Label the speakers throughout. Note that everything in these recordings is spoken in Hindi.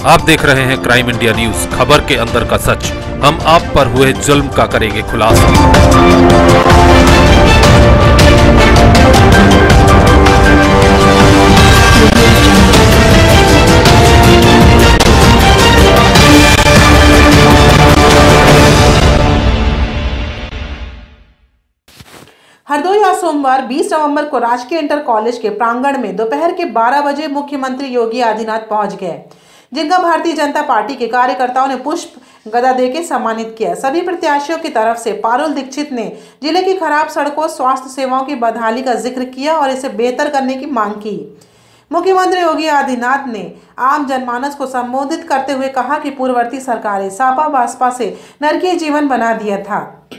Speaker 1: आप देख रहे हैं क्राइम इंडिया न्यूज, खबर के अंदर का सच। हम आप पर हुए जुल्म का करेंगे खुलासा।
Speaker 2: हरदोई आज सोमवार 20 नवंबर को राजकीय इंटर कॉलेज के प्रांगण में दोपहर के 12 बजे मुख्यमंत्री योगी आदित्यनाथ पहुंच गए, जिनका भारतीय जनता पार्टी के कार्यकर्ताओं ने पुष्प गदा देकर सम्मानित किया। सभी प्रत्याशियों की तरफ से पारुल दीक्षित ने जिले की खराब सड़कों, स्वास्थ्य सेवाओं की बहाली का जिक्र किया और इसे बेहतर करने की मांग की। मुख्यमंत्री योगी आदित्यनाथ ने आम जनमानस को संबोधित करते हुए कहा कि पूर्ववर्ती सरकारें सपा बसपा से नरकीय जीवन बना दिया था।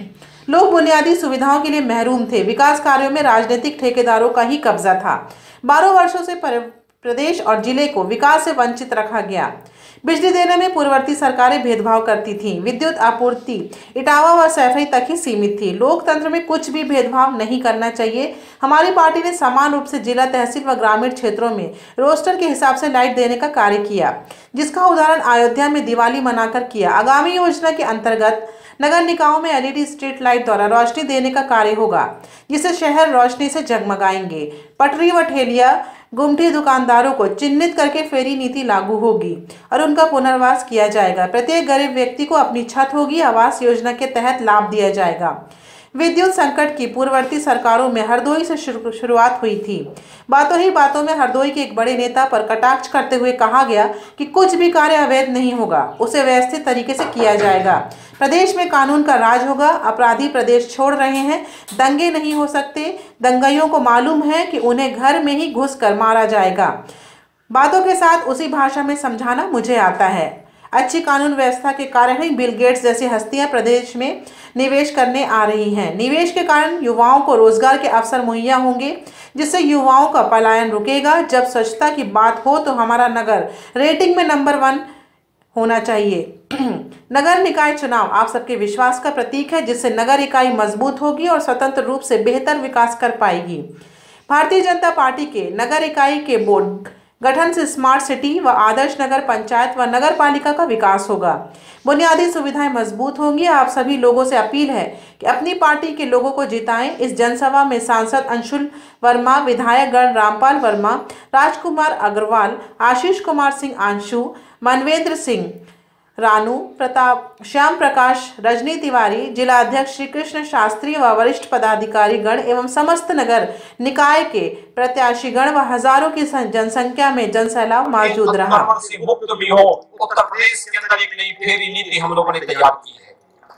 Speaker 2: लोग बुनियादी सुविधाओं के लिए महरूम थे। विकास कार्यों में राजनीतिक ठेकेदारों का ही कब्जा था। 12 वर्षों से प्रदेश और जिले को विकास से वंचित रखा गया। बिजली देने में पूर्ववर्ती सरकारें भेदभाव करती थीं। विद्युत आपूर्ति इटावा व सैफई तक ही सीमित थी। लोकतंत्र में कुछ भी भेदभाव नहीं करना चाहिए। हमारी पार्टी ने समान रूप से जिला, तहसील व ग्रामीण क्षेत्रों में रोस्टर के हिसाब से लाइट देने का कार्य किया, जिसका उदाहरण अयोध्या में दिवाली मनाकर किया। आगामी योजना के अंतर्गत नगर निकायों में एलईडी स्ट्रीट लाइट द्वारा रोशनी देने का कार्य होगा, जिससे शहर रोशनी से जगमगाएंगे। पटरी व ठेलिया गुमटी दुकानदारों को चिन्हित करके फेरी नीति लागू होगी और उनका पुनर्वास किया जाएगा। प्रत्येक गरीब व्यक्ति को अपनी छत होगी। आवास योजना के तहत लाभ दिया जाएगा। विद्युत संकट की पूर्ववर्ती सरकारों में हरदोई से शुरुआत हुई थी। बातों ही बातों में हरदोई के एक बड़े नेता पर कटाक्ष करते हुए कहा गया कि कुछ भी कार्य अवैध नहीं होगा, उसे व्यवस्थित तरीके से किया जाएगा। प्रदेश में कानून का राज होगा। अपराधी प्रदेश छोड़ रहे हैं, दंगे नहीं हो सकते। दंगाइयों को मालूम है कि उन्हें घर में ही घुस कर मारा जाएगा। बातों के साथ उसी भाषा में समझाना मुझे आता है। अच्छी कानून व्यवस्था के कारण ही बिल गेट्स जैसी हस्तियां प्रदेश में निवेश करने आ रही हैं। निवेश के कारण युवाओं को रोजगार के अवसर मुहैया होंगे, जिससे युवाओं का पलायन रुकेगा। जब स्वच्छता की बात हो तो हमारा नगर रेटिंग में नंबर 1 होना चाहिए। नगर निकाय चुनाव आप सबके विश्वास का प्रतीक है, जिससे नगर इकाई मजबूत होगी और स्वतंत्र रूप से बेहतर विकास कर पाएगी। भारतीय जनता पार्टी के नगर इकाई के बोर्ड गठन से स्मार्ट सिटी व आदर्श नगर पंचायत व नगर पालिका का विकास होगा। बुनियादी सुविधाएं मजबूत होंगी। आप सभी लोगों से अपील है कि अपनी पार्टी के लोगों को जिताएं। इस जनसभा में सांसद अंशुल वर्मा, विधायकगण रामपाल वर्मा, राजकुमार अग्रवाल, आशीष कुमार सिंह आंशु, मनवेंद्र सिंह रानू, प्रताप श्याम प्रकाश, रजनी तिवारी, जिला अध्यक्ष श्री कृष्ण शास्त्री व वरिष्ठ पदाधिकारी गण एवं समस्त नगर निकाय के प्रत्याशीगण व हजारों की जनसंख्या में जनसैलाब मौजूद रहा।
Speaker 3: मुक्त भी हो, उत्तर प्रदेश के अंदर एक नई फेरी नीति हम लोगों ने तैयार की है।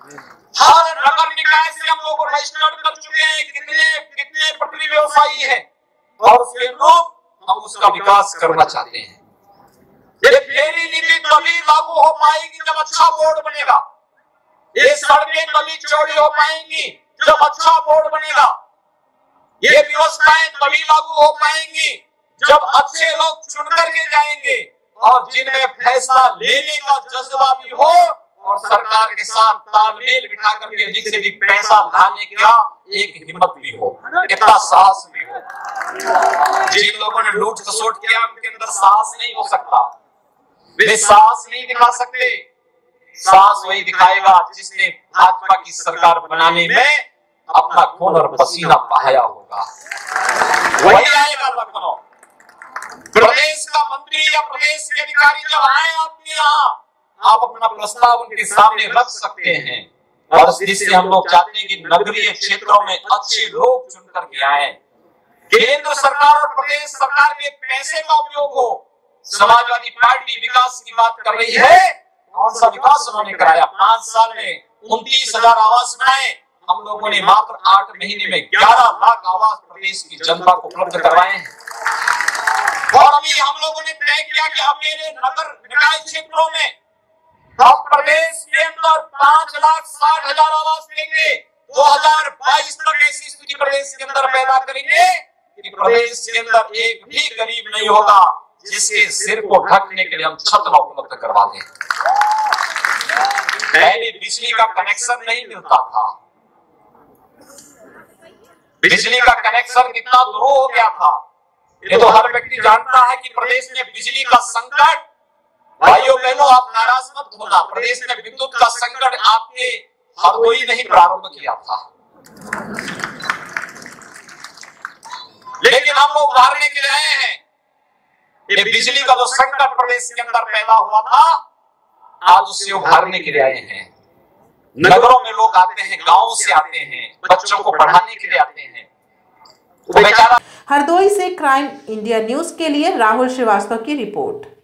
Speaker 3: हर नगर निकाय से हम लोग रजिस्टर्ड कर चुके हैं कितने पटरी व्यवसायी है और उसके अनुरूप हम उसका विकास करना चाहते हैं। ये फेरी नीति तभी लागू हो पाएगी जब अच्छा बोर्ड बनेगा। ये सड़कें तभी चौड़ी हो पाएंगी जब अच्छा बोर्ड बनेगा। ये व्यवस्थाएं तभी लागू हो पाएंगी जब अच्छे लोग चुन करके जाएंगे और जिनमें फैसला लेने का जज्बा भी हो और सरकार के साथ तालमेल बिठा करके अधिक से अधिक पैसा लाने का एक हिम्मत भी हो, इतना साहस भी हो। जिन लोगों ने लूट खसोट किया उनके अंदर साहस नहीं हो सकता। वे साहस नहीं दिखा सकते। साहस वही दिखाएगा जिसने भाजपा की सरकार बनाने में अपना खून और पसीना बहाया होगा, वही आएगा लखनऊ। प्रदेश का मंत्री या प्रदेश के अधिकारी जब आए आपके यहाँ, आप अपना प्रस्ताव उनके सामने रख सकते हैं और जिससे हम लोग चाहते हैं कि नगरीय क्षेत्रों में अच्छे लोग चुन करके आए। केंद्र सरकार और प्रदेश सरकार के पैसे का उपयोग हो। समाजवादी पार्टी विकास की बात कर रही है, कौन सा विकास उन्होंने कराया? 5 साल में 29,000 आवास बनाए। हम लोगों ने मात्र 8 महीने में 11 लाख आवास प्रदेश की जनता को उपलब्ध करवाए हैं। और अभी हम लोगों ने तय किया कि अकेले नगर निकाय क्षेत्रों में हम प्रदेश के अंदर 5,60,000 आवास देंगे। 2022 तक ऐसी स्थिति प्रदेश के अंदर पैदा करेंगे कि प्रदेश के अंदर एक भी गरीब नहीं होगा जिसके सिर को ढकने के लिए हम छत न उपलब्ध करवा दें। पहले बिजली का कनेक्शन नहीं मिलता था। बिजली का कनेक्शन कितना दुरूह हो गया था, ये तो हर व्यक्ति जानता है कि प्रदेश में बिजली का संकट, भाइयों बहनों, आप नाराज मत होना। प्रदेश में विद्युत का संकट आपके हरदोई ने ही प्रारंभ किया था, लेकिन हम लोग उभारने के लिए आए हैं। ये बिजली का जो संकट प्रदेश के अंदर पैदा हुआ था, आज उससे उभारने के लिए आए हैं। नगरों में लोग आते हैं, गांवों से आते हैं, बच्चों को पढ़ाने के लिए आते हैं। तो बेचारा
Speaker 2: हरदोई से क्राइम इंडिया न्यूज के लिए राहुल श्रीवास्तव की रिपोर्ट।